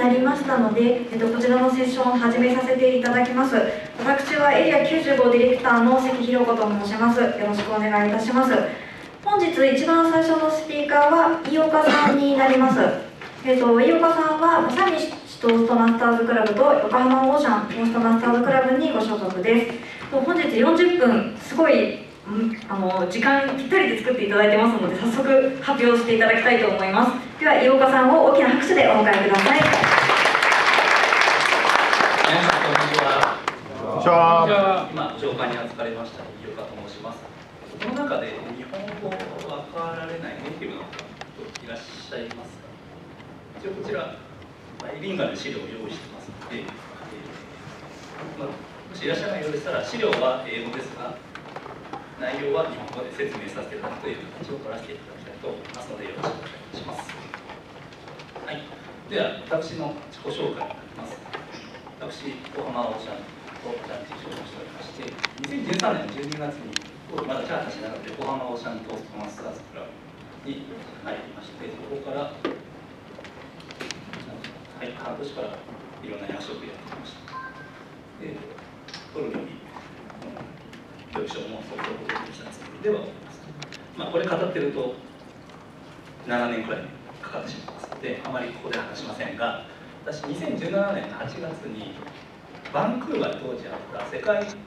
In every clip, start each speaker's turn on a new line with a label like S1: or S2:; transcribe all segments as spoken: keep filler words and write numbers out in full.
S1: なりましたので、えっと、こちらのセッションを始めさせていただきます。私はエリアきゅうじゅうごディレクターの関ひろ子と申します。よろしくお願いいたします。本日一番最初のスピーカーは飯岡さんになります。えっと、飯岡さんはサニシトーストマスターズクラブと横浜オーシャントーストマスターズクラブにご所属です。本日よんじゅっぷん、すごいあの時間ぴったりで作っていただいてますので、早速発表していただきたいと思います。では飯岡さんを大きな拍手でお迎えください。
S2: 皆さんこんにちは。
S3: こんにちは。
S2: 今ご紹介に預かりました飯岡と申します。この中で日本語わかられないネイティブの方いらっしゃいますか？一応こちらバイリンガルの資料を用意してますので、えーまあ、もしいらっしゃらないようでしたら資料は英語ですが、内容は日本語で説明させていただくという形を取らせていただきたいと思いますので、よろしくお願いします。はい、では私の自己紹介になります。私、横浜オーシャンとジャンティー所属しておりまして、にせんじゅうさんねんじゅうにがつにまだチャーターしながら横浜オーシャントーストマスターズクラブに入りまして、そこから、はい、半年からいろんな役職をやってきました。で、トルに教育書も相当出てきたつもりではあります。まあ、これ語ってるとななねんくらいかかってしまいますので、あまりここで話しませんが、私、にせんじゅうななねんのはちがつにバンクーバーで当時あった世界大会に行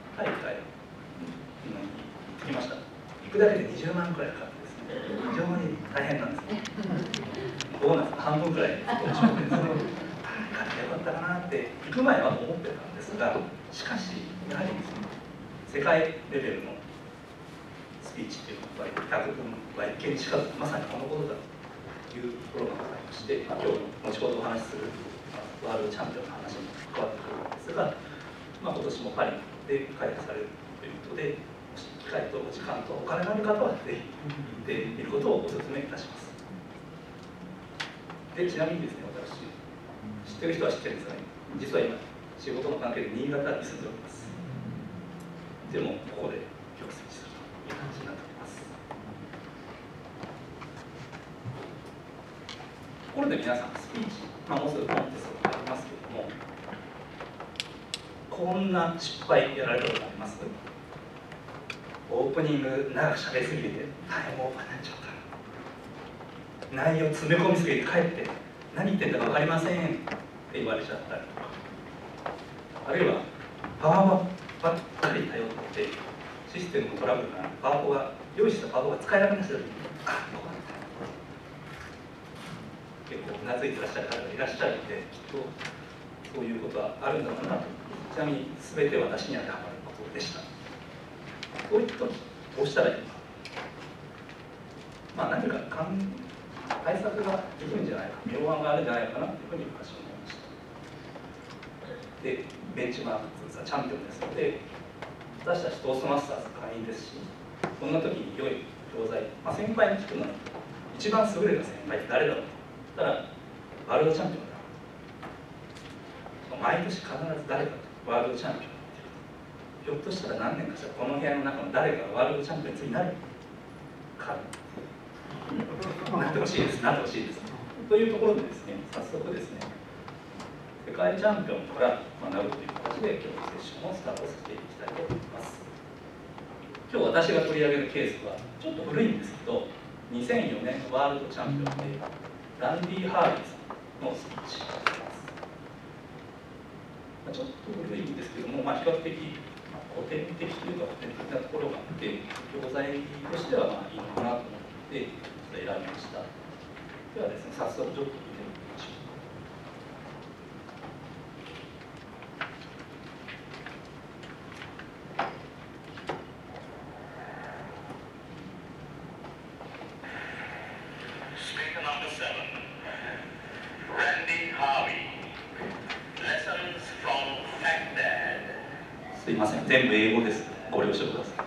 S2: ってきました。行くだけでにじゅうまんくらいかかってですね、非常に大変なんですね。ボーナスが半分くらいで落ち込んでですね、行かなきゃよかったかなって行く前は思ってたんですが、しかし、やはりですね、世界レベルのスピーチっていうのは、ひゃくふんは一見にしかず、まさにこのことだというところがございまして、今日後ほどお話しするワールドチャンピオンの話に関わってくるんですが、まあ、今年もパリで開催されるということで、機会とお時間とお金がある方はぜひ行ってみることをお勧めいたします。でちなみにですね、私、知ってる人は知ってるんですが、ね、実は今、仕事の関係で新潟に住んでおります。でも、ここで教室するという感じになっております。ところで皆さん、スピーチ、まあ、もうすぐコンテストがありますけれども、こんな失敗やられたことあります？オープニング長く喋りすぎて大変オーバーになっちゃった。内容詰め込みすぎて帰って何言ってんだか分かりませんって言われちゃったりとか、あるいはパワーばっかり頼ってシステムのトラブルがパワポが用意したパワポが使えなくなった時に、あっ、よかった。結構うなずいてらっしゃる方がいらっしゃるので、きっとそういうことはあるんだろうなと。ちなみに全て私に当てはまることでした。こういった時どうしたらいいか、まあ、何か対策ができるんじゃないか、妙案があるんじゃないかなというふうに私は思いました。で、ベンチマークというチャンピオンですので、私たちトーストマスターズ会員ですし、そんな時に良い教材、まあ、先輩に聞くのに一番優れた先輩って誰だろうと言ったらワールドチャンピオンだ。毎年必ず誰かとワールドチャンピオンひょっとしたら何年かしたらこの部屋の中の誰かがワールドチャンピオンに次なるかなってほしいですなってほしいですというところでですね、早速ですね、世界チャンピオンから学ぶという形で今日のセッションをスタートさせていきたいと思います。今日私が取り上げるケースはちょっと古いんですけど、にせんよねんのワールドチャンピオンでランディ・ハービーさんのスピーチです。ちょっと古いんですけども、まあ、比較的古典的というか古典的なところがあって、教材としてはまあいいのかなと思って選びました。ではですね、早速ちょっと見てみましょう。
S4: Speaker number seven, Randy Harvey. Lessons from Baghdad.
S2: すいません、全部英語です。ご了承ください。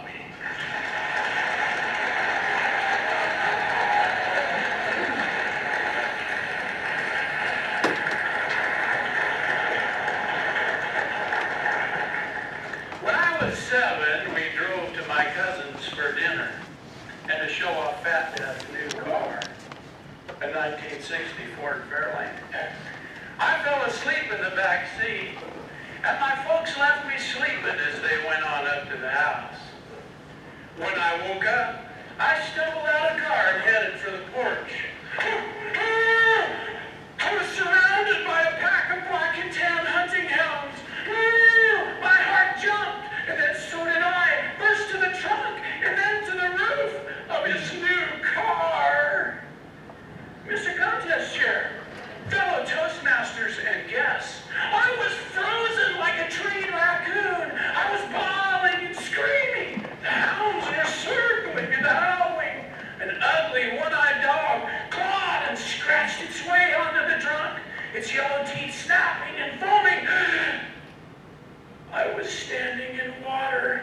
S4: When I was seven, we drove to my cousin's for dinner and to show off Fat Dad's new car, a nineteen sixty Ford Fairlane. I fell asleep in the back seat, and my folks left me sleeping as they went on up to the house. When I woke up, I stumbled out of the car and headed for the porch. I was surrounded by a pack of black and tan hunting hounds. My heart jumped, and then so did I. First to the trunk, and then to the roof of his new car. Mister Contest Chair, fellow Toastmasters and guests, I was frozen like a trained raccoon. I was bawling and screaming. The hounds were circling and howling. An ugly one-eyed dog clawed and scratched its way onto the trunk, its yellow teeth snapping and foaming. I was standing in water.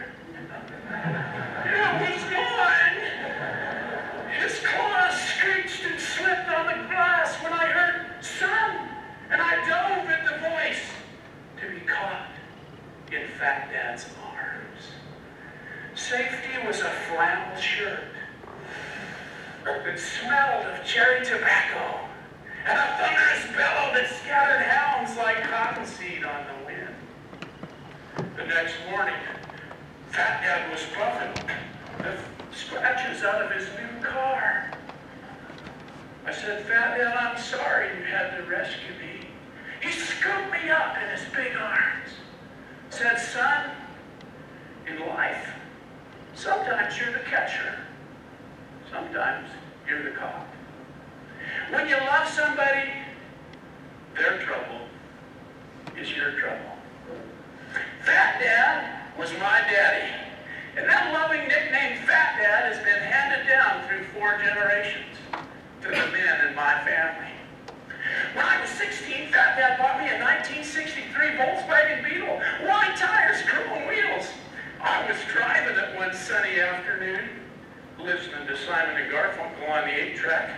S4: It was gone. His claws screeched and slipped on the glass when I heard "Son," and I dove at the voice to be caught in Fat Dad's arms. Safety was a flannel shirt that smelled of cherry tobacco and a thunderous bellow that scattered hounds like cottonseed on the wind. The next morning, Fat Dad was buffing the scratches out of his new car. I said, "Fat Dad, I'm sorry you had to rescue me." He scooped me up in his big arms. Said, "Son, in life, sometimes you're the catcher. Sometimes you're the cop. When you love somebody, their trouble is your trouble." Fat Dad was my daddy. And that loving nickname, Fat Dad, has been handed down through four generations to the men in my family. When I was sixteen, Fat Dad bought me a nineteen sixty-three Volkswagen Beetle, wide tires, chrome wheels. I was driving it one sunny afternoon, listening to Simon and Garfunkel on the eight track.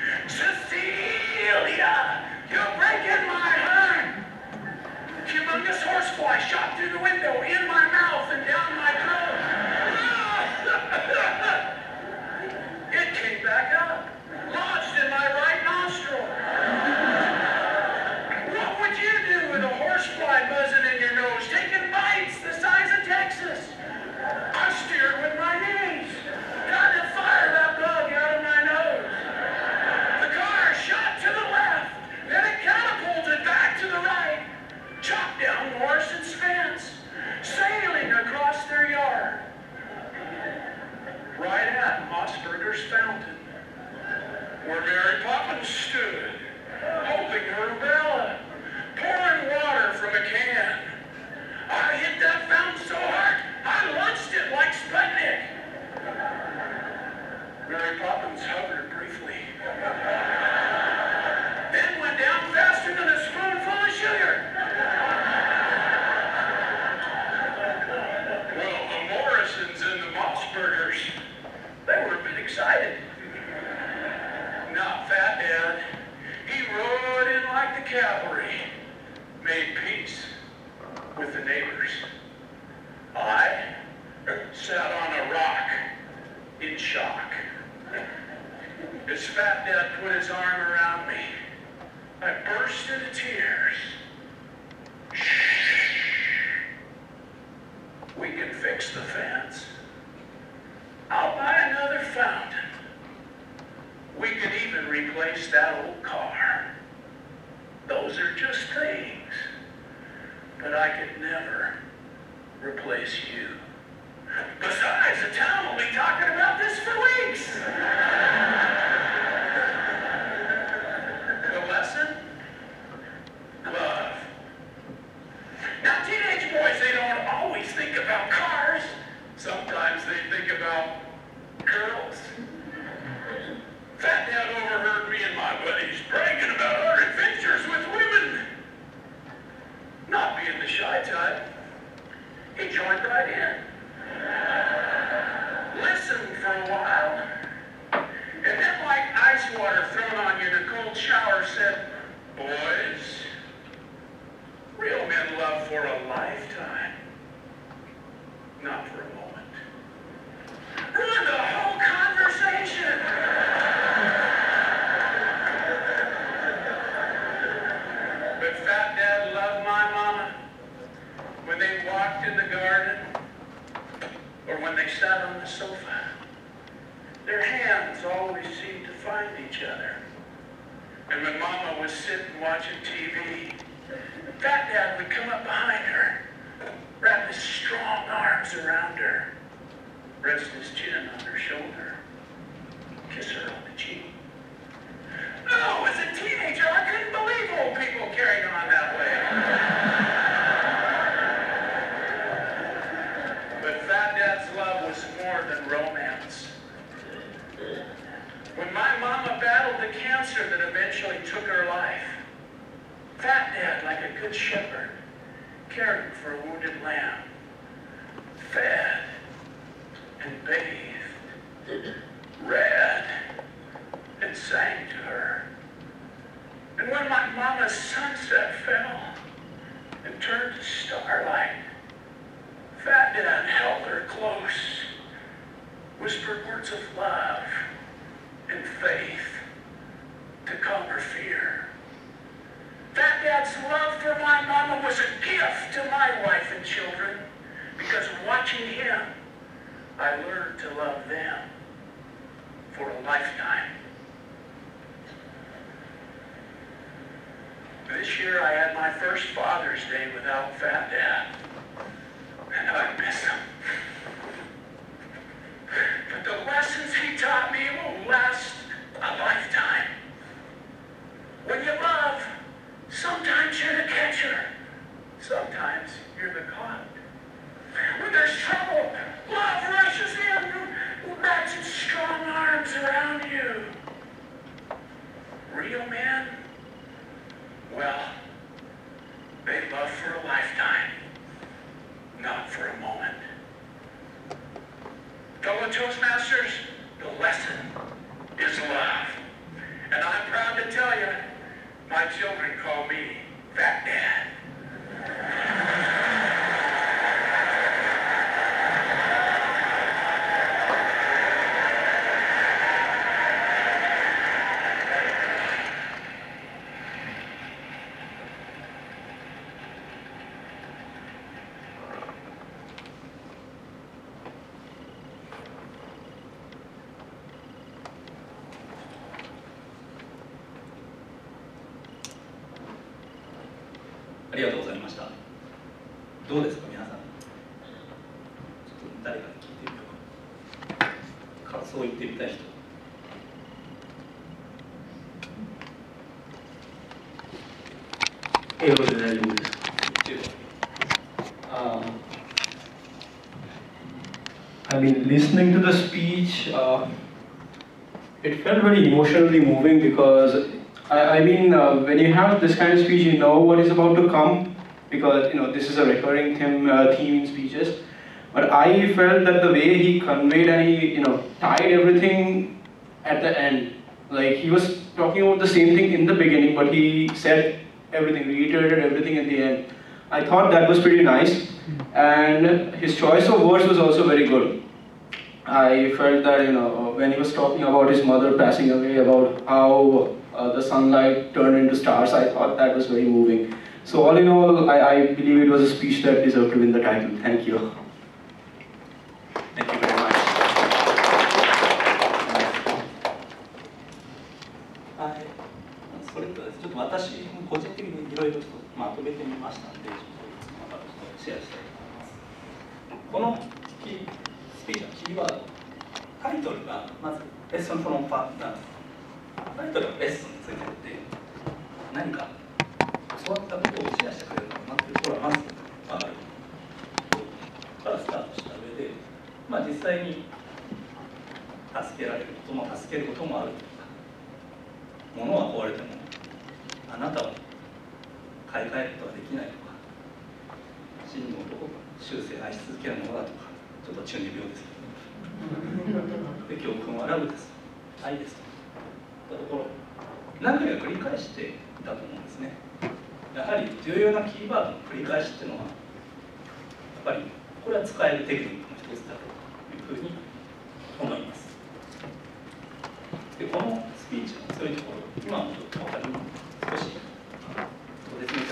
S4: "Cecilia, you're breaking my heart." Humongous horsefly shot through the window, in my mouth and down my throat. It came back up, lodged in my right nostril. What would you do with a horsefly buzzing in your nose, taking bites the size of Texas? I steered with my knees, trying to fire that bug out of my nose. The car shot to the left, then it catapulted back to the right, chopped down Morrison's fence, sailing across their yard, right at Mossberger's fountain, where Mary Poppins stood, holding her umbrella, pouring water from a can. I hit that fountain so hard, I launched it like Sputnik. Mary Poppins hovered briefly, then went down faster than a spoonful of sugar. Well, the Morrisons and the Mossbergers, they were a bit excited. Not Fat Dad. He rode in like the cavalry, made peace with the neighbors. I sat on a rock in shock. As Fat Dad put his arm around me, I burst into tears. "Shh. We can fix the fence. I'll buy another fountain. We can even replace that old car. Those are just things. But I could never replace you. Besides, the town will be talking about this for weeks." The lesson? Love. Now, teenage boys, they don't always think about cars. Sometimes they think about girls. Fat Dad overheard me and my buddies bragging about our adventures with women. Not being the shy type, he joined right in. Listened for a while, But Fat Dad loved my mama. When they walked in the garden, or when they sat on the sofa, their hands always seemed to find each other. And when Mama was sitting watching T V, Fat Dad would come up behind her, wrap his strong arms around her, rest his chin on her shoulder, kiss her on the cheek. No, as a teenager, I couldn't believe old people carried on that way. But Fat Dad's love was more than romance. When my mama battled the cancer that eventually took her life, Fat Dad, like a good shepherd, cared for a wounded lamb, fed and bathed, read and sang to her. And when my mama's sunset fell and turned to starlight, Fat Dad held her close, whispered words of love and faith to calm her fear. Fat Dad's love for my mama was a gift to my wife and children, because watching him, I learned to love them for a lifetime. This year I had my first Father's Day without Fat Dad, and I miss him. But the lessons he taught me will last a lifetime. When you love, sometimes you're the catcher, sometimes you're the caught. When there's trouble, love rushes in, wraps its strong arms around you. Real men, well, they love for a lifetime, not for a moment. Fellow Toastmasters, the lesson is love. And I'm proud to tell you, my children call me Fat Dad.
S2: ありがとうございました。どうですか皆さん。ちょっと誰かに聞いてみようか。感想を言ってみたい人。
S5: 英語で大丈夫ですか。Um, I mean, listening to the speech, uh, it felt very emotionally moving because I, I mean, uh, when you have this kind of speech, you know what is about to come, because you know this is a recurring theme, uh, theme in speeches. But I felt that the way he conveyed and he, you know, tied everything at the end, like he was talking about the same thing in the beginning, but he said everything, reiterated everything at the end. I thought that was pretty nice, and his choice of words was also very good. I felt that, you know, when he was talking about his mother passing away, about how Uh, the sunlight turned into stars, I thought that was very moving. So all in all, I, I believe it was a speech that deserved to win the title. Thank you.
S2: Thank you very much. はい、それとちょっと私も個人的にいろいろとまとめてみましたので、ちょっとまたちょっとシェアしたいと思います。このキースピーチのキーワード、タイトルがまずレッスンフロムファンなんです。タイトルがレッスンについてて、何か教わったことをシェアしてくれるのかなというところはまず分かるからスタートした上で、まあ、実際に助けられることも助けることもあるとか、物は壊れてもあなたは買い替えることができないとか、真の男が終生愛し続けるものだとか、ちょっと中二病ですけど、で教訓はラブです、愛ですと。ところ何回か繰り返していたと思うんですね。やはり重要なキーワードの繰り返しっていうのはやっぱりこれは使えるテクニックの一つだというふうに思います。でこのスピーチの強いところ、今もちょっと分かり少しご説明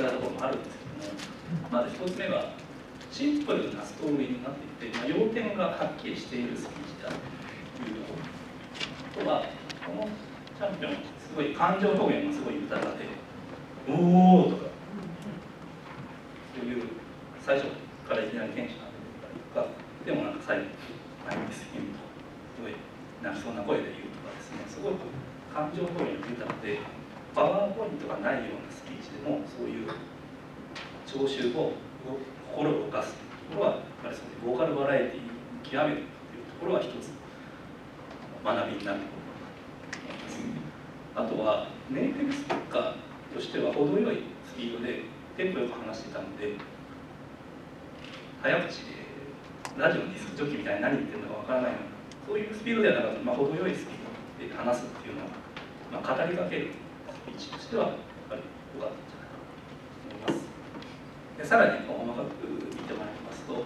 S2: まずひとつめはシンプルなストーリーになっていて、まあ、要点がはっきりしているスピーチであるというところ。あとはこのチャンピオンすごい感情表現がすごい豊かで「おー」とかそういう最初からいきなりテンションが出てたりとか、でもなんか最後「ないんですよ」すごい泣きそうな声で言うとかですね、すごく感情表現が豊かでパワーポイントがないようなスピーチでもそういう聴衆を心を動かすところはやっぱりそのボーカルバラエティーを極めていくというところは一つ学びになると思います。あとはネイティブスピーカーとしては程よいスピードでテンポよく話していたので、早口でラジオのディスクジョッキーみたいに何言ってるのかわからないようなそういうスピードではなかった、まあ、程よいスピードで話すっていうのは、まあ、語りかけるスピーチとしてはやっぱり良かったんじゃないかと思います。でさらに細かく見てもらいますと、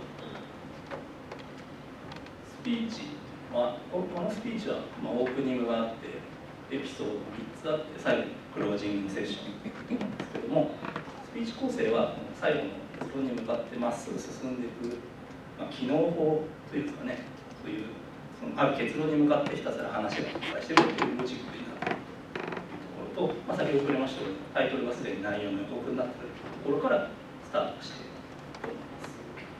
S2: スピーチはこのスピーチは、まあ、オープニングがあってエピソードみっつあって最後にクロージングセッションなんですけども、スピーチ構成は最後の結論に向かってまっすぐ進んでいく、まあ、機能法というんですかね、そういうそのある結論に向かってひたすら話が展開しているというロジックになっているというところと、まあ、先ほど触れましたようにタイトルがすでに内容の予告になっているところからスタートしていると思います。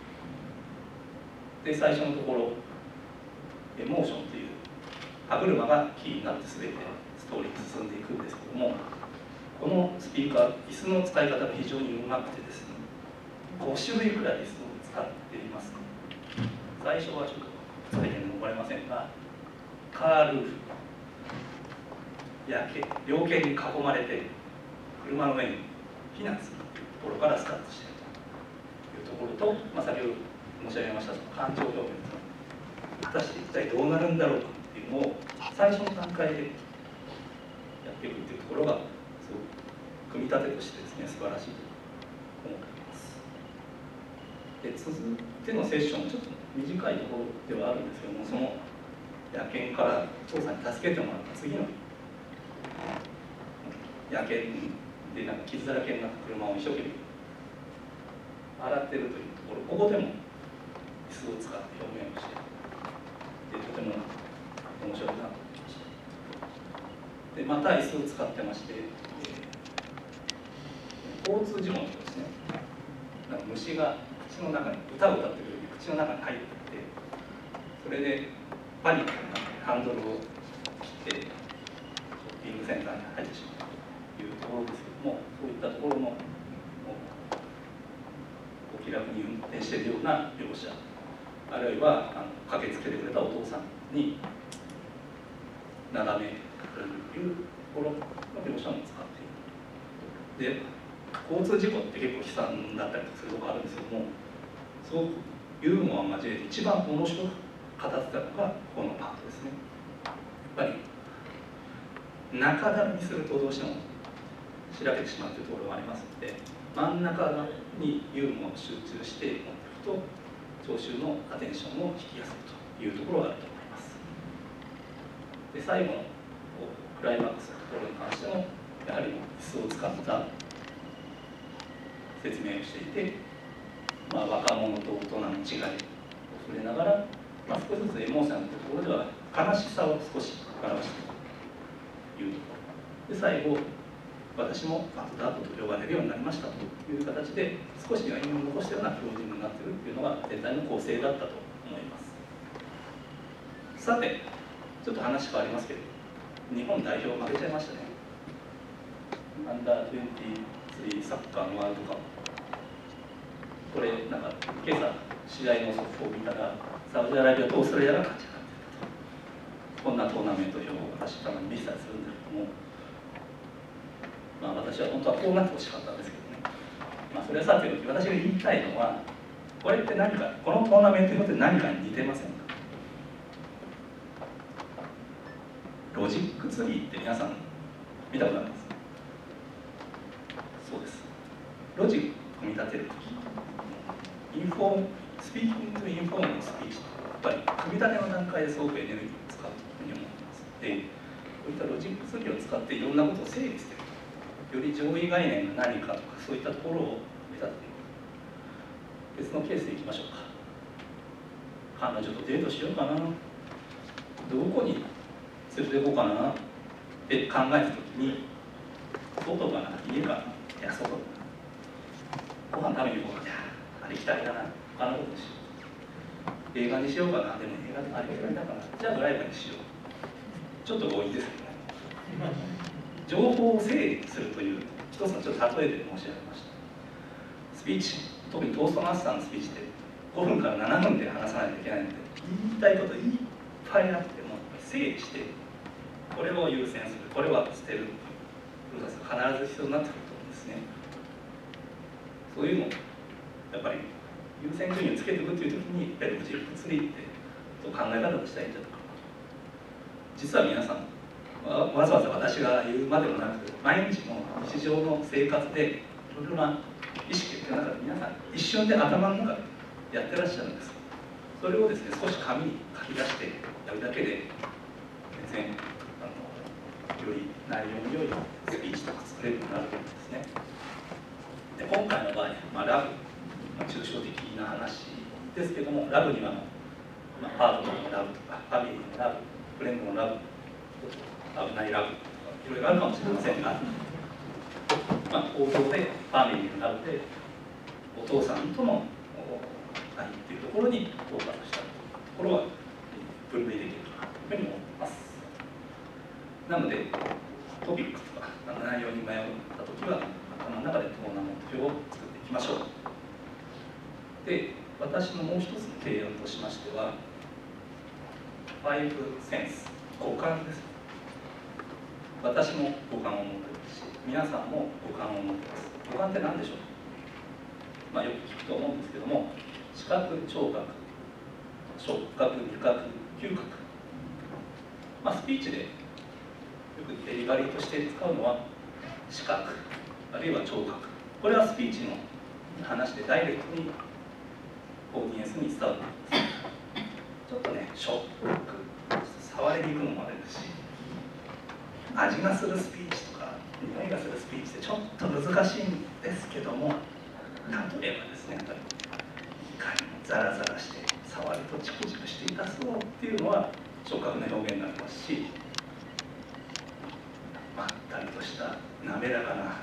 S2: で最初のところエモーションという歯車がキーになって全てストーリーに進んでいくんですけども、このスピーカー椅子の使い方が非常にうまくてですね、ご種類くらい椅子を使っています。最初はちょっと使い手に残れませんが、カールーフや猟犬に囲まれて車の上に避難するというところからスタートしているというところと、まあ、先ほど申し上げました感情表現、果たして一体どうなるんだろうかっていうのを最初の段階でやっていくっていうところがすごく組み立てとしてですね素晴らしいと思っています。で続いてのセッション、ちょっと短いところではあるんですけども、その野犬から父さんに助けてもらった次の野犬でなんか傷だらけになった車を一生懸命洗ってるというところ、ここでも椅子を使って表現をしてでとても面白いなと思いました。でまた椅子を使ってまして、えー、交通事故のことですね、なんか虫が口の中に歌を歌ってる時に口の中に入っていて、それでパニックになってハンドルを切ってショッピングセンターに入ってしまうというところですけども、そういったところのお気楽に運転しているような描写、あるいはあの駆けつけてくれたお父さんになだめというところの描写も使っている。で交通事故って結構悲惨だったりするところあるんですけども、そうユーモアを交えて一番面白く語ってたのがこのパートですね。やっぱり中だるみするとどうしてもしらけてしまうというところがありますので、真ん中にユーモアを集中して持っていくと聴衆のアテンションを引きやすいというところがあると思います。で最後のクライマックスのところに関してもやはり椅子を使った説明をしていて、まあ、若者と大人の違いを触れながら、まあ、少しずつエモーショナルなところでは悲しさを少し表しているというところで、最後私もマクダートと呼ばれるようになりましたという形で少し余韻を残したようなクロージングになっているというのが全体の構成だったと思います。さてちょっと話変わりますけど、日本代表負けちゃいましたね。アンダーにじゅうさんサッカーのワールドカップ、これなんか今朝試合の速報を見たらサウジアラビアとオーストラリアが勝ち上がっていたと、こんなトーナメント表を私から見せたりするんだけども、まあ、私は本当はこうなってほしかったんですけどね、まあ、それはさておき、私が言いたいのはこれって何か、このトーナメント表って何かに似てませんか。ロジックツリーって皆さん見たことあります？そうです。ロジック組み立てるとき、インフォームスピーキングとインフォームのスピーチってやっぱり組み立ての段階ですごくエネルギーを使うというふうに思っています。でこういったロジックツリーを使っていろんなことを整理している、より上位概念が何かとかそういったところを組み立てていく。 別のケースでいきましょうか。彼女とデートしようかな、どこに連れて行こうかなって考えたときに、外かな、家かな、いや、外かな、ご飯食べに行こうかな、あれ行きたいかな、他のことにしよう、映画にしようかな、でも映画あれ嫌いだから、じゃあドライブにしよう、ちょっと強引ですけどね。情報を整理するという一つのちょっと例えで申し上げました。スピーチ、特にトーストマスターのスピーチってごふんからななふんで話さないといけないので、言いたいこといっぱいあっても整理して、これを優先する、これは捨てるというプロセスが必ず必要になってくると思うんですね。そういうのをやっぱり優先順位をつけていくというときに、やっぱり自分について考え方をしたいんじゃないかな。実は皆さん、わざわざ私が言うまでもなく、毎日の日常の生活でいろいろな意識の中で皆さん一瞬で頭の中でやってらっしゃるんです。それをですね、少し紙に書き出してやるだけで全然あのより内容に良いスピーチとか作れるようになるんですね。で今回の場合、まあ、ラブ、まあ、抽象的な話ですけども、ラブには、まあ、パートナーのラブとかファミリーのラブ、フレンドのラブ、危ないラブ、いろいろあるかもしれませんが、まあ、口頭でファミリーのラブでお父さんとの愛っていうところにフォーカスしたところは分類できるというふうに思います。なのでトピックとか内容に迷ったときは頭の中でトーナメント表を作っていきましょう。で、私のもう一つの提案としましては、ファイブセンス、五感です。私も五感を持っていますし、皆さんも五感を持っています。五感って何でしょう。まあ、よく聞くと思うんですけども、視覚、聴覚、触覚、味覚、嗅覚。まあ、スピーチでよくデリバリーとして使うのは視覚、あるいは聴覚。これはスピーチの話でダイレクトにオーディエンスに伝わっています。ちょっとね、ショック、触りに行くのもあれですし、味がするスピーチとか匂いがするスピーチってちょっと難しいんですけども、例えばですね、やっぱりいかにもザラザラして触るとチクチクして痛そうっていうのは触覚の表現になりますし、まったりとした滑らかな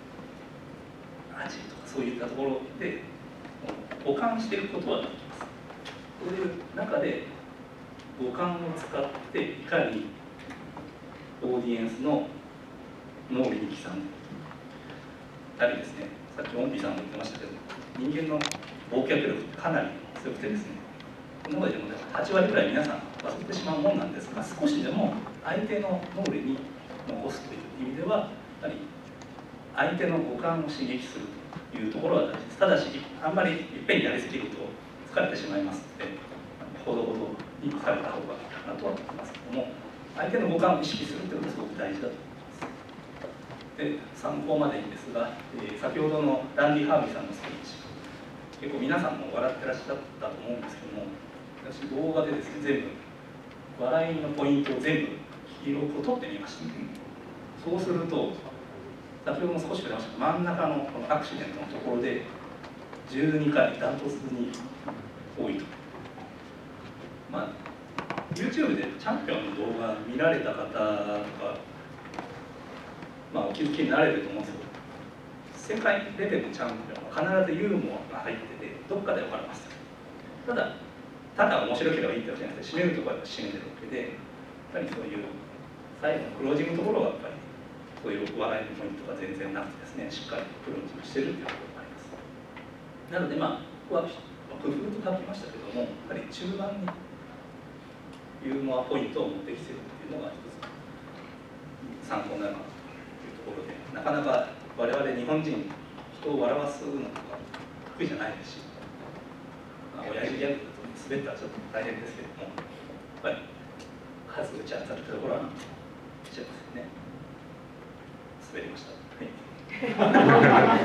S2: 味とかそういったところで補完していくことはできます。そういう中で五感を使っていかにオーディエンスの脳裏に刻んでたりですね、さっきオンピーさんも言ってましたけど、人間の忘却力ってかなり強くてですね、この中でもはちわりぐらい皆さん忘れてしまうもんなんですが、少しでも相手の脳裏に残すという意味では、やはり相手の五感を刺激するというところは大事です。ただし、あんまりいっぺんにやりすぎると疲れてしまいますので、ほどほどにされた方がいいかなとは思いますけども、相手の五感を意識するということがすごく大事だと思います。で、参考までいいんですが、えー、先ほどのランディ・ハービーさんのスピーチ、結構皆さんも笑ってらっしゃったと思うんですけども、私動画でですね、全部笑いのポイントを全部記録を取ってみました。そうすると、先ほども少し触れましたが、真ん中のこのアクシデントのところでじゅうにかいダントツに多いと。まあ、YouTube でチャンピオンの動画見られた方とか、まあ、お気づきになれると思うんですけど、世界レベルのチャンピオンは必ずユーモアが入ってて、どっかで分かります。ただ、ただ面白ければいいってわけじゃなくて、締めるところは締めてるわけで、やっぱりそういう最後のクロージングのところはやっぱり、そういう笑いのポイントが全然なくてですね、しっかりクロージングしてるというところがあります。なので、まあ、ここは工夫と書きましたけども、やはり中盤にユーモアポイントを持ってきてるっていうのが一つ参考になるかなというところで、なかなか我々日本人、人を笑わすのとか得意じゃないですし、まあ、親父ギャグだと滑ったらちょっと大変ですけども、やっぱり数打ち当たるところはしちゃいますね。滑りました。はい、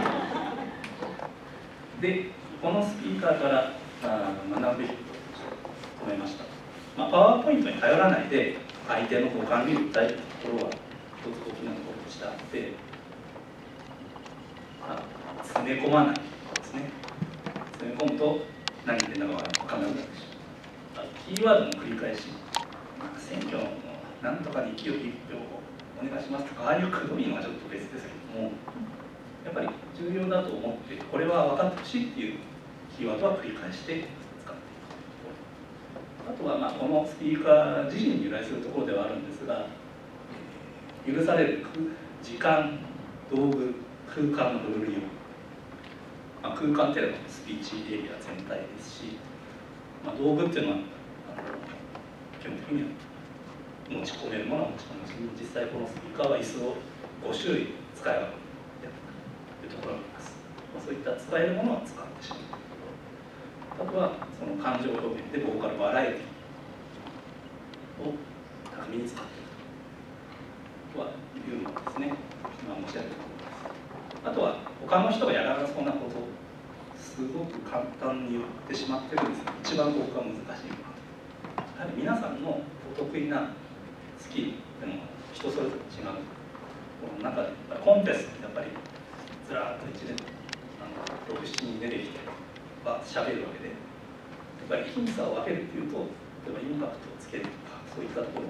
S2: で、このスピーカーから学ぶべきことを思いました。まあ、パワーポイントに頼らないで相手の五感に訴えるところは一つ大きなところとしてあって、まあ、詰め込まないですね。詰め込むと何言ってんだか分からなくなってしまう。キーワードの繰り返し、選挙のなんとかに清き一票をお願いしますとか、ああいうくどいのはちょっと別ですけども、やっぱり重要だと思って、これは分かってほしいっていうキーワードは繰り返して使っていく。あとはまあこのスピーカー自身に由来するところではあるんですが、許される時間、道具、空間のルール用、まあ、空間っていうのはスピーチエリア全体ですし、まあ、道具っていうのは基本的には持ち込めるものは持ち込めます。実際このスピーカーは椅子をご種類使えばやったというところがあります。まあ、そういった使えるものは使ってしまう。あとはその感情表現でボーカルバラエティを巧みに使っていくとはいうのですね。今申し上げたところです。あとは他の人がやらなそうなことをすごく簡単に言ってしまってるんですが、一番僕は難しいのはやはり皆さんのお得意なスキルっていうのは人それぞれ違う。この中でコンテストってやっぱりずらーっと一連ろく、しちにん出てきては喋るわけで、やっぱり僅差を分けるっていうと、例えばインパクトをつけるとかそういったところ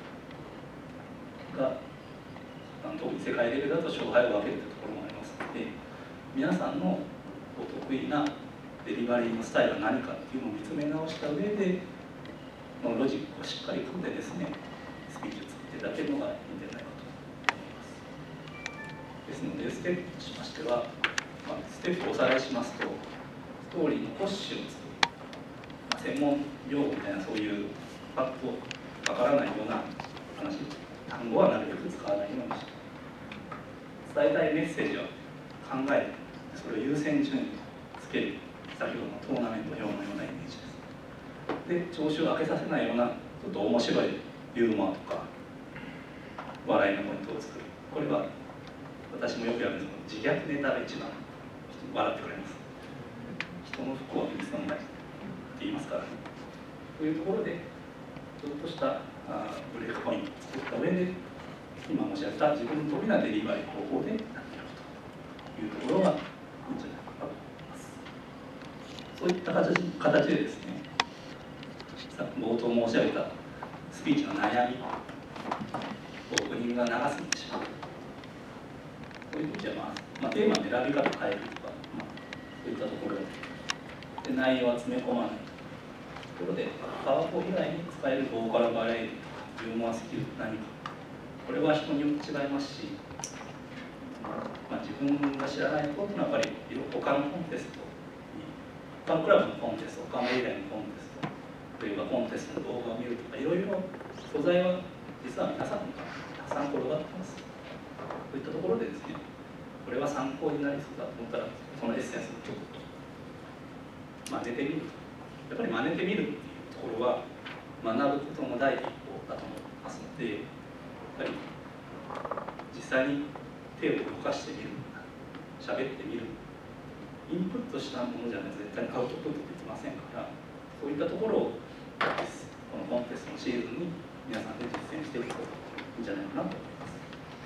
S2: が特に世界レベルだと勝敗を分けるというところもありますので、皆さんのお得意なデリバリーのスタイルは何かっていうのを見つめ直した上でのロジックをしっかり組んでですね、スピーチを作っていただけるのがいいんじゃないかと思います。ですのでステップとしましては、まあ、ステップをおさらいしますと、ストーリーの骨子を作る、まあ、専門用語みたいなそういうパッとわからないような話、単語はなるべく使わないようにして、伝えたいメッセージを考えて、それを優先順位につける、先ほどのトーナメント表のようなイメージです。で、聴衆を開けさせないようなちょっと面白いユーモアとか笑いのポイントを作る。これは私もよくやるんですけど、自虐ネタが一番笑ってくれます。人の不幸は水の前って言いますから、ね、というところでちょっとしたあブレイクポイントを作った上で、今申し上げた自分の得意なデリバリー方法でやっていくというところがいいんじゃないかと思います。そういった形形でですね、冒頭申し上げたスピーチの悩み、オープニングが長すぎてしまう。そういう時は、まあ、まあ、テーマの選び方を変えるとか、まあ、そういったところで、内容は詰め込まないところで、パワポ以外に使えるボーカルバラエティとか、ユーモアスキル何か、これは人によって違いますし、まあ、自分が知らないことのやっぱり他のコンテストに、他のクラブのコンテスト、他のエリアのコンテスト、というかコンテストの動画を見るとか、いろいろ素材は実は皆さんからたくさん転がってます。そういったところでですね、これは参考になりそうだと思ったら、そのエッセンスをちょっと真似てみる。やっぱり真似てみるっていうところは、学ぶことの第一歩だと思いますので、やっぱり実際に手を動かしてみる、喋ってみる、インプットしたものじゃないと絶対にアウトプットできませんから、そういったところをこのコンテストのシーズンに皆さんで実践していくといいんじゃないかなと思います。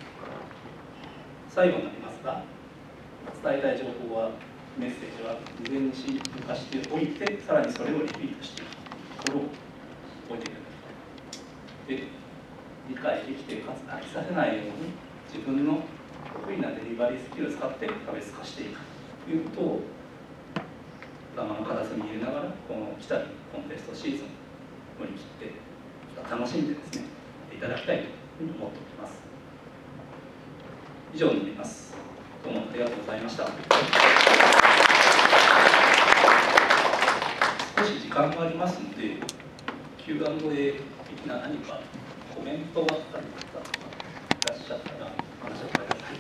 S2: 最後になりますが、伝えたい情報は、メッセージは事前にシール化しておいて、さらにそれをリピートしていくところを置いていただきたい。で、理解できて、かつ飽きさせないように、自分の得意なデリバリースキルを使って差別化していくということを、頭の片隅に入れながら、この来たるコンテストシーズンを乗り切って、楽しんでですね、いただきたいというふうに思っております。以上になります。どうもありがとうございました。少し時間がありますので、キューアンドエー 的な何かコメントがあったりとかいらっしゃったら、話を変えてください。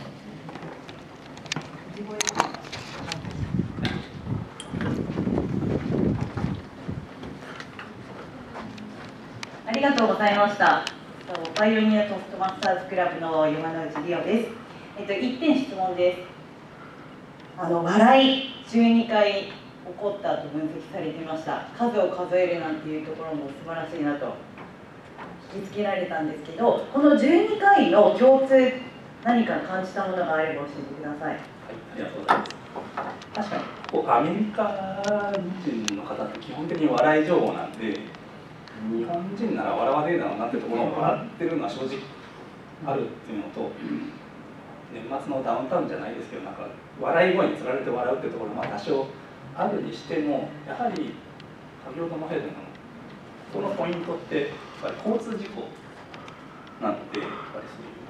S6: ありがとうございました。バイオニアトーストマスターズクラブの山之内理央です。えっと、いってん質問です。あの笑いじゅうにかい起こったと分析されていました。数を数えるなんていうところも素晴らしいなと引きつけられたんですけど、このじゅうにかいの共通、何か感じたものがあれば教えてください。
S2: はい、ありがとうございます。
S6: 確かに
S2: こうアメリカ人の方って基本的に笑い上手なんで、日本人なら笑わねえだろうなってところを笑ってるのは正直あるっていうのと、年末のダウンタウンじゃないですけど、なんか笑い声につられて笑うっていうところも多少あるにしても、やはり先ほどのヘイデンのそのポイントってやっぱり交通事故なんで、やっぱり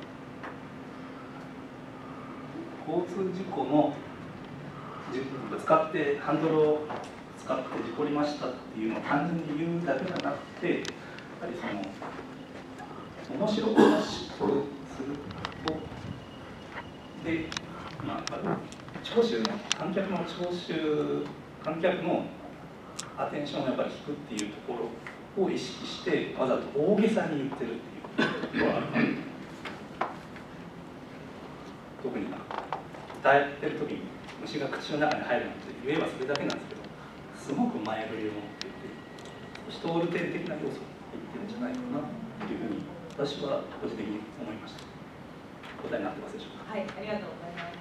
S2: そういう交通事故のぶつかってハンドルを使って事故りましたっていうのを単純に言うだけじゃなくて、やっぱりその面白くするとで、まあ、やっぱり聴衆の観客の聴衆観客のアテンションをやっぱり引くっていうところを意識してわざと大げさに言ってるっていうのはある。特に歌ってる時に虫が口の中に入るなんて言えばそれだけなんですけど、すごく前振りを持っていて、ストールテン的な要素を言ってるんじゃないかなというふうに私は個人的に思いました。答えになってますでしょうか。
S6: はい、ありがとうございます。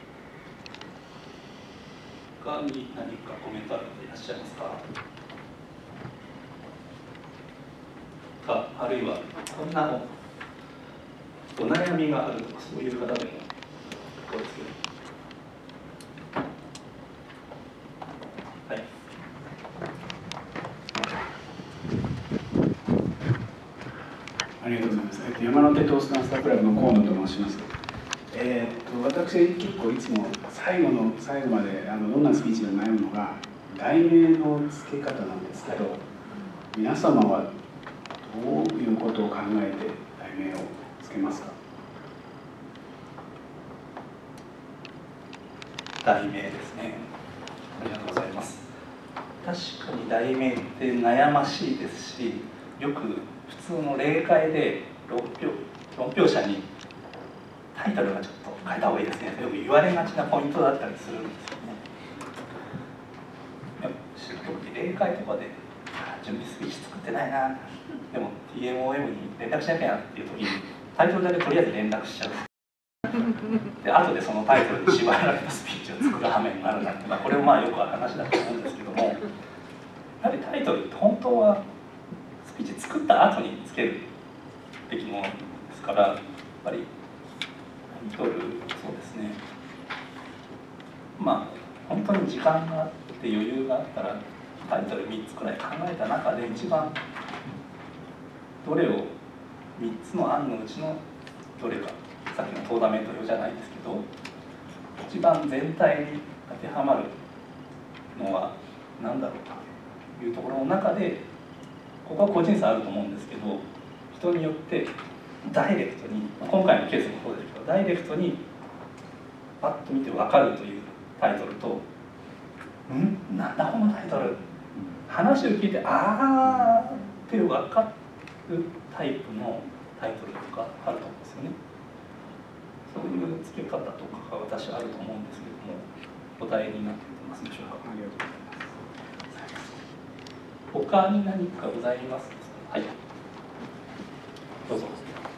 S2: 他に何かコメントある方いらっしゃいますか。かあるいはこんなお悩みがあるとかそういう方でもこうですけど。はい。
S3: ありがとうございます。えっと、山手トーストマスタークラブの河野と申します。えー、っと私結構いつも最後の最後まであのどんなスピーチでも悩むのが題名の付け方なんですけど、皆様はどういうことを考えて題名を付けますか？
S2: 題名ですね。ありがとうございます。確かに題名って悩ましいですし、よく普通の例会で論評、論評者にタイトルがちょっと変えた方がいいですねとよく言われがちなポイントだったりするんですよね。特に例会とかで準備スピーチ作ってないな、でも ティーエムオーエム に連絡しなきゃなっていう時にタイトルだけとりあえず連絡しちゃう。で後でそのタイトルに縛られたスピーチを作る羽目になるなんて、まあ、これもまあよくある話だと思うんですけども、やはりタイトルって本当はスピーチ作った後につけるべきものですから、やっぱりタイトル、そうですね、まあ本当に時間があって余裕があったらタイトルみっつくらい考えた中で一番どれをみっつの案のうちのどれか、さっきのトーナメント表じゃないですけど、一番全体に当てはまるのは何だろうかというところの中で、ここは個人差あると思うんですけど、人によってダイレクトに、今回のケースもそうですけど、ダイレクトにパッと見て分かるというタイトルと、んなんだこのタイトル、話を聞いてあーって分かるタイプのタイトルとかあると思うんですよね。そういう付け方とかが私はあると思うんですけども、お答えになってますでしょうか。
S3: ありがとうございます。
S2: 他に何かございますか。はい。どうぞ。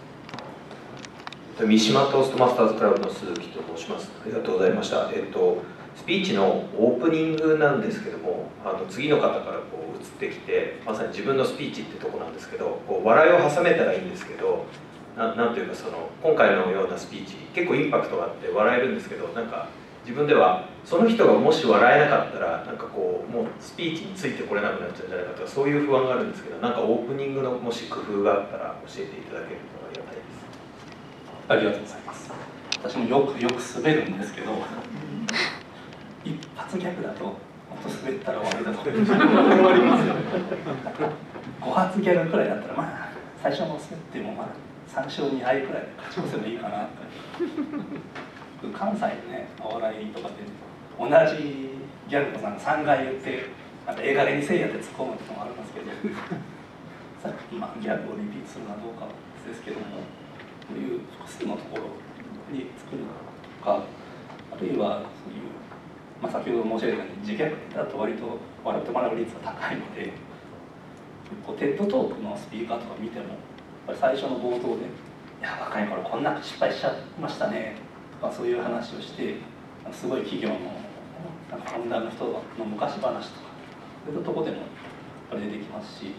S7: 三島トーストマスターズクラブの鈴木と申します。ありがとうございました。えっとスピーチのオープニングなんですけども、あの次の方からこう移ってきて、まさに自分のスピーチってとこなんですけど、こう笑いを挟めたらいいんですけど、な, なんというかその今回のようなスピーチ結構インパクトがあって笑えるんですけど、なんか自分ではその人がもし笑えなかったらなんかこうもうスピーチについてこれなくなっちゃうんじゃないかとか、そういう不安があるんですけど、なんかオープニングのもし工夫があったら教えていただけるとありがたいです。
S2: ありがとうございます。私もよくよく滑るんですけど、一発ギャグだと本当滑ったら終わりだと終わりますよね。ご発ギャグくらいだったら、まあ最初の滑ってもまあさん勝に敗くらいで勝ち越せばいいかなって。関西でね、お笑いとかで同じギャグをなんかさんかい言ってなんか映画にせいやって突っ込むってのもあるんですけど、さっき、まあ、ギャグをリピートするのはどうかですけども、こういう複数のところに作るとか、あるいはそういう、まあ、先ほど申し上げたように自虐だと割と笑ってもらう率が高いので、こうテッドトークのスピーカーとか見てもやっぱり最初の冒頭で「いや若い頃こんな失敗しちゃいましたね」とかそういう話をして、すごい企業のなんかホンダの人の昔話とかそういったところでもやっぱり出てきますし、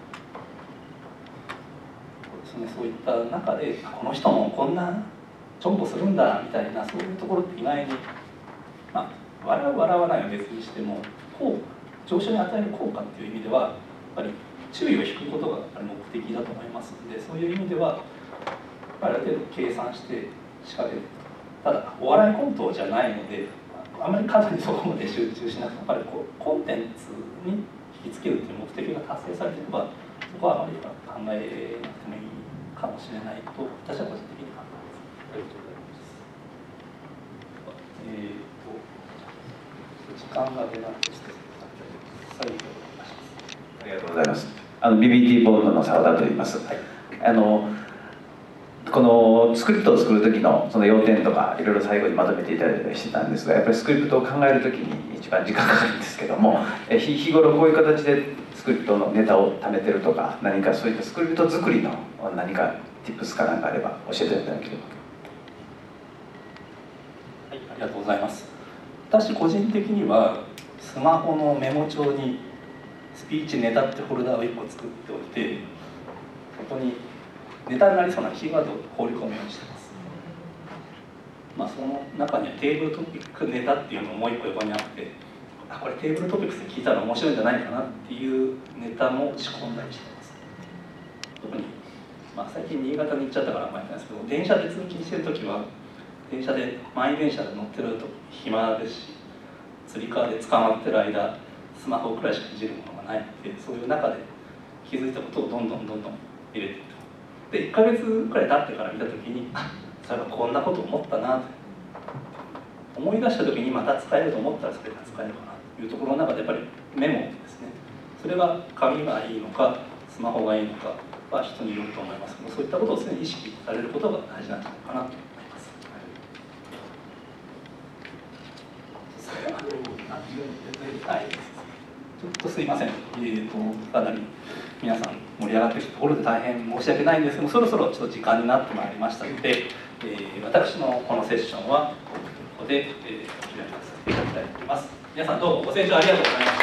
S2: そうですね、そういった中でこの人もこんなチョンボするんだみたいな、そういうところって意外に、まあ、笑う笑わないは別にしてもこう上昇に与える効果っていう意味ではやっぱり注意を引くことがやっぱり目的だと思いますので、そういう意味ではある程度計算して仕掛ける。ただお笑いコントじゃないのであまり過度にそこまで集中しなくて、やっぱりこうコンテンツに引きつけるという目的が達成されていればそこはあまり考えなくてもいいかもしれないと私は個人的に考えます。ありがとうございます。えーと時間が出なくて最後にお願いします。
S8: ありがとうございます。あの ビービーティー ボードの澤田と言います。はい、あのこのスクリプトを作る時のその要点とかいろいろ最後にまとめていただいたりしてたんですが、やっぱりスクリプトを考える時に一番時間かかるんですけども、え日日頃こういう形でスクリプトのネタを貯めてるとか、何かそういったスクリプト作りの何か Tips かなんかあれば教えていただければ。
S2: はい、ありがとうございます。私個人的にはスマホのメモ帳にスピーチネタってフォルダをいっこ作っておいて、そこにネタになりそうなキーワードを放り込むようにしてます。まあ、その中にはテーブルトピックネタっていうのももう一個横にあって、あ、これテーブルトピックスで聞いたら面白いんじゃないかなっていうネタも仕込んだりしてます。特に、まあ、最近新潟に行っちゃったからあんまりないですけど、電車で通勤してるときは電車で満員電車で乗ってると暇ですし、つり革で捕まってる間スマホくらいしかいじるものがないので、そういう中で気づいたことをどんどんどんどん入れていくと。でいっかげつくらい経ってから見たときに、あ、そういえばこんなこと思ったなと思い出したときにまた使えると思ったらそれが使えるかなというところの中で、やっぱりメモですね、それが紙がいいのかスマホがいいのかは人によると思いますけど、そういったことを常に意識されることが大事なんじゃないかなと思います。はい、ちょっとすいません、えーとかなり皆さん盛り上がってきたところで大変申し訳ないんですけど、そろそろちょっと時間になってまいりましたので、えー、私のこのセッションはここで、えー、終了させていただきたいと思います。皆さんどうもご清聴ありがとうございました。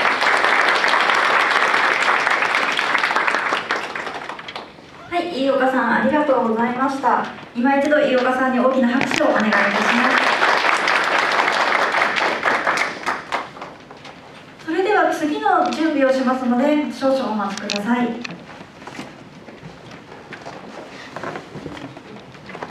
S1: はい、飯岡さんありがとうございました。今一度飯岡さんに大きな拍手をお願いいたします。それでは次の準備をしますので少々お待ちください。